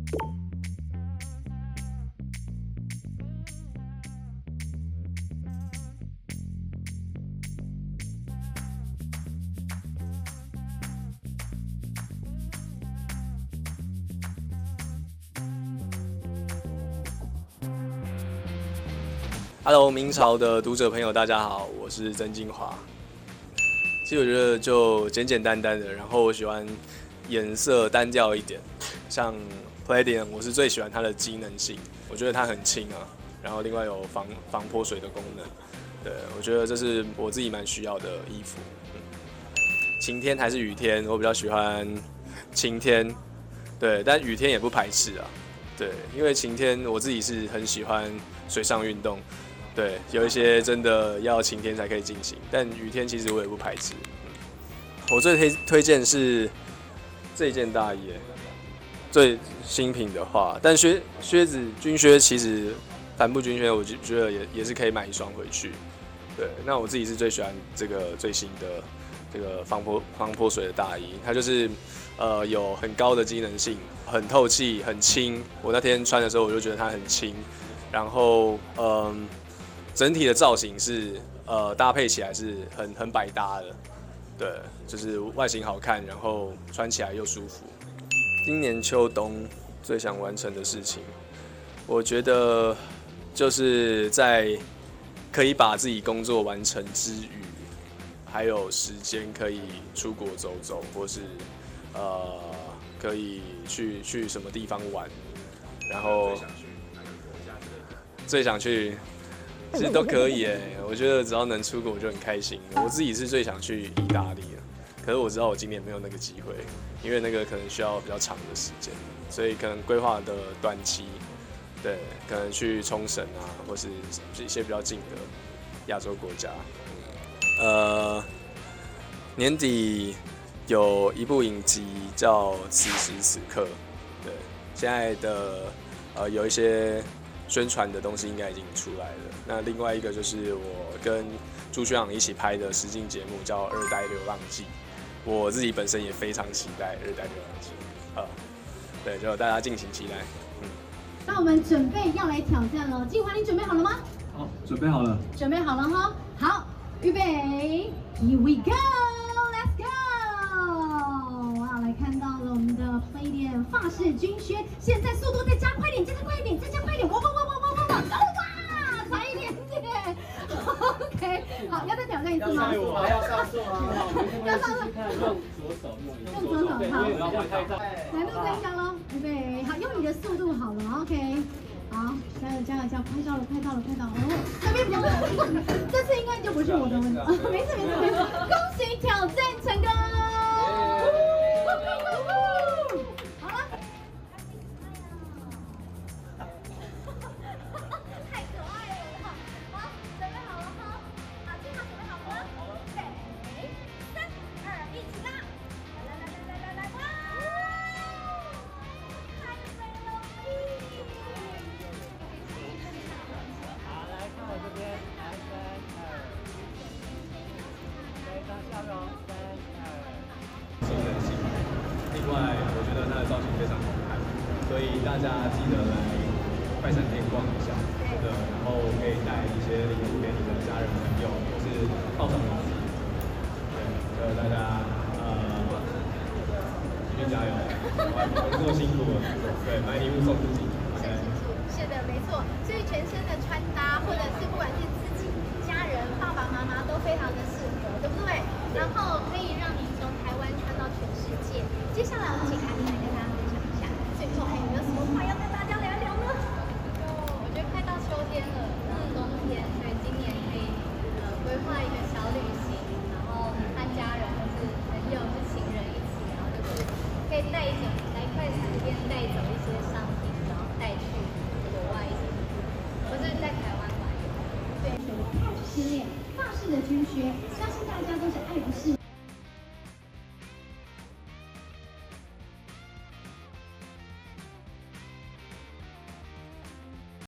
Hello， 明朝的读者朋友，大家好，我是曾金华。其实我觉得就简简单单的，然后我喜欢颜色单调一点，像 Palladium， 我是最喜欢它的机能性，我觉得它很轻啊，然后另外有防泼水的功能，对我觉得这是我自己蛮需要的衣服。晴天还是雨天，我比较喜欢晴天，对，但雨天也不排斥啊，对，因为晴天我自己是很喜欢水上运动。对，有一些真的要晴天才可以进行，但雨天其实我也不排斥。我最推荐是这一件大衣，最新品的话，但靴子军靴其实帆布军靴，我觉得也是可以买一双回去。对，那我自己是最喜欢这个最新的这个防泼水的大衣，它就是有很高的机能性，很透气，很轻。我那天穿的时候我就觉得它很轻，然后整体的造型是搭配起来是很百搭的，对，就是外形好看，然后穿起来又舒服。今年秋冬最想完成的事情，我觉得就是在可以把自己工作完成之余，还有时间可以出国走走，或是可以去什么地方玩，然后最想去。其实都可以我觉得只要能出国我就很开心。我自己是最想去意大利了，可是我知道我今年没有那个机会，因为那个可能需要比较长的时间，所以可能规划的短期，对，可能去冲绳啊，或是一些比较近的亚洲国家。年底有一部影集叫《此时此刻》，对，现在的有一些宣传的东西应该已经出来了。那另外一个就是我跟朱学长一起拍的实境节目叫《二代流浪记》，我自己本身也非常期待《二代流浪记》对，就大家敬请期待。 那我们准备要来挑战了，金华，你准备好了吗？ 好，准备好了。 准备好了哈，好，预备 ，Here we go，Let's go！ 哇，来看到了我们的 Palladium 法式军靴，现在速度再加快点，再加快一点，再加快一点，哇！差一点点 ，OK， 好，要再挑战一次吗？ 要上诉啊！ 要上诉， 用左手， 用左手，好，难度增加喽，预备，好，用你的速度好了 ，OK。好，加油加油加油！快到了！哦，这边比较慢，这次应该就不是我的问题。没事，恭喜挑战成功！好了，太可爱了！好，准备好了哈！好，金华准备好了吗？预备，3、2，一起拉！来！哇！太美了！ 这边来3、2，对，当笑容3、2。 机能性，另外我觉得它的造型非常好看，所以大家记得来快闪店逛一下，对，然后可以带一些礼物给你的家人朋友，或是犒赏你自己，对，就大家继续加油，工作辛苦了，对，买礼物送自己。 是的，没错。所以全身的穿搭，或者是不管是自己、家人、爸爸妈妈都非常的适合，对不对？然后可以让你从台湾穿到全世界。接下来我们请凯琳来跟大家分享一下，最后还有没有什么话要跟大家聊一聊呢？ 我觉得快到秋天了，冬天，所以今年可以规划一个小旅行，然后和家人或是朋友、是情人一起，然后就是可以带走来快闪店带走一些商品，然后带去国外一起，或是在台湾玩。 对，泰式失恋，法式的军靴，相信大家都是爱不释